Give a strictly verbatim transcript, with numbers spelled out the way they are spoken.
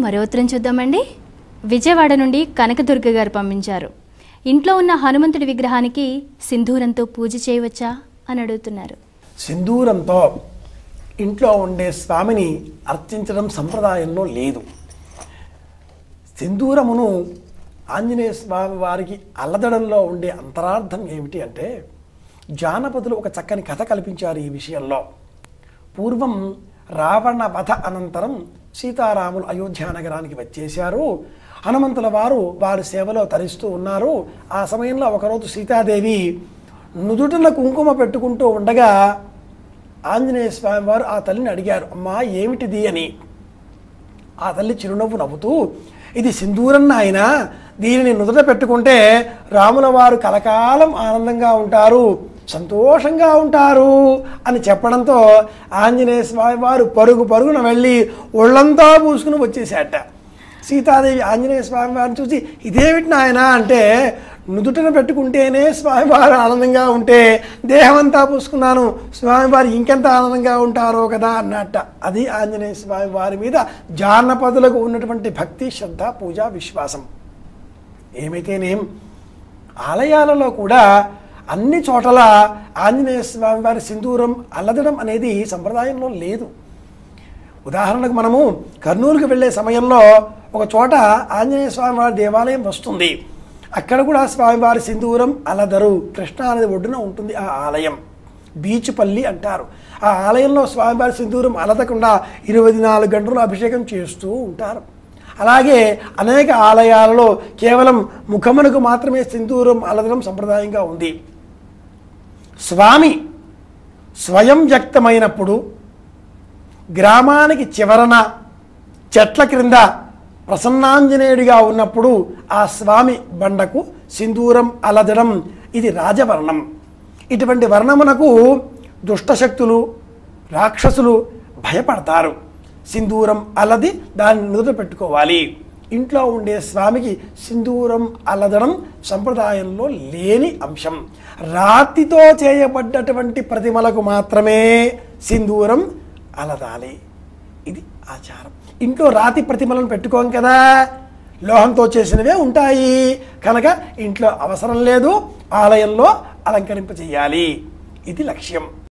మరో ఉత్తరం చూద్దామండి. విజయవాడ నుండి కనకదుర్గ గారు పంపించారు. ఇంట్లో ఉన్న హనుమంతుడి విగ్రహానికి సింధూరంతో పూజ చేయవచ్చా అని అడుగుతున్నారు. సింధూరంతో ఇంట్లో ఉండే స్వామిని అర్చించడం సంప్రదాయంలో లేదు. సింధూరమును ఆంజనేయ స్వామి వారికి అల్లదడంలో ఉండే అంతరార్థం ఏమిటి అంటే, జానపదులు ఒక చక్కని కథ కల్పించారు ఈ విషయంలో. పూర్వం రావణ వధ అనంతరం సీతారాములు అయోధ్య నగరానికి వచ్చేశారు. హనుమంతుల వారు వారి సేవలో తరిస్తూ ఉన్నారు. ఆ సమయంలో ఒకరోజు సీతాదేవి నుదుటిన కుంకుమ పెట్టుకుంటూ ఉండగా ఆంజనేయ స్వామి వారు ఆ తల్లిని అడిగారు, అమ్మా ఏమిటిది అని. ఆ తల్లి చిరునవ్వు నవ్వుతూ, ఇది సింధూరం నాయన, దీనిని నుదుట పెట్టుకుంటే రాముల వారు కలకాలం ఆనందంగా ఉంటారు, సంతోషంగా ఉంటారు అని చెప్పడంతో ఆంజనేయ స్వామి వారు పరుగు పరుగున వెళ్ళి ఒళ్ళంతా పూసుకుని వచ్చేసాట. సీతాదేవి ఆంజనేయ స్వామి వారిని చూసి, ఇదేమిటి నాయన అంటే, నుదుటను పెట్టుకుంటేనే స్వామివారు ఆనందంగా ఉంటే దేహమంతా పూసుకున్నాను, స్వామివారు ఇంకెంత ఆనందంగా ఉంటారో కదా అన్నట్ట. అది ఆంజనేయ స్వామి వారి మీద జానపదులకు ఉన్నటువంటి భక్తి, శ్రద్ధ, పూజ, విశ్వాసం. ఏమైతేనేం ఆలయాలలో కూడా అన్ని చోట్ల ఆంజనేయ స్వామి వారి సింధూరం అల్లదడం అనేది సంప్రదాయంలో లేదు. ఉదాహరణకు మనము కర్నూలుకి వెళ్ళే సమయంలో ఒక చోట ఆంజనేయ స్వామి వారి దేవాలయం వస్తుంది. అక్కడ కూడా స్వామివారి సింధూరం అలదరు. కృష్ణా నది ఒడ్డున ఉంటుంది ఆ ఆలయం, బీచుపల్లి అంటారు. ఆ ఆలయంలో స్వామివారి సింధూరం అలదకుండా ఇరవై నాలుగు గంటలు అభిషేకం చేస్తూ ఉంటారు. అలాగే అనేక ఆలయాలలో కేవలం ముఖమునకు మాత్రమే సింధూరం అలదడం సంప్రదాయంగా ఉంది. స్వామి స్వయం వ్యక్తమైనప్పుడు గ్రామానికి చివరన చెట్ల క్రింద ప్రసన్నాంజనేయుడిగా ఉన్నప్పుడు ఆ స్వామి బండకు సింధూరం అలదడం ఇది రాజవర్ణం. ఇటువంటి వర్ణమునకు దుష్టశక్తులు, రాక్షసులు భయపడతారు. సింధూరం అలది దాన్ని నుదుట పెట్టుకోవాలి. ఇంట్లో ఉండే స్వామికి సింధూరం అలదడం సంప్రదాయంలో లేని అంశం. రాతితో చేయబడ్డటువంటి ప్రతిమలకు మాత్రమే సింధూరం అలదాలి. ఇది ఆచారం. ఇంట్లో రాతి ప్రతిమలను పెట్టుకోం కదా, లోహంతో చేసినవే ఉంటాయి కనుక ఇంట్లో అవసరం లేదు, ఆలయంలో అలంకరింప చేయాలి. ఇది లక్ష్యం.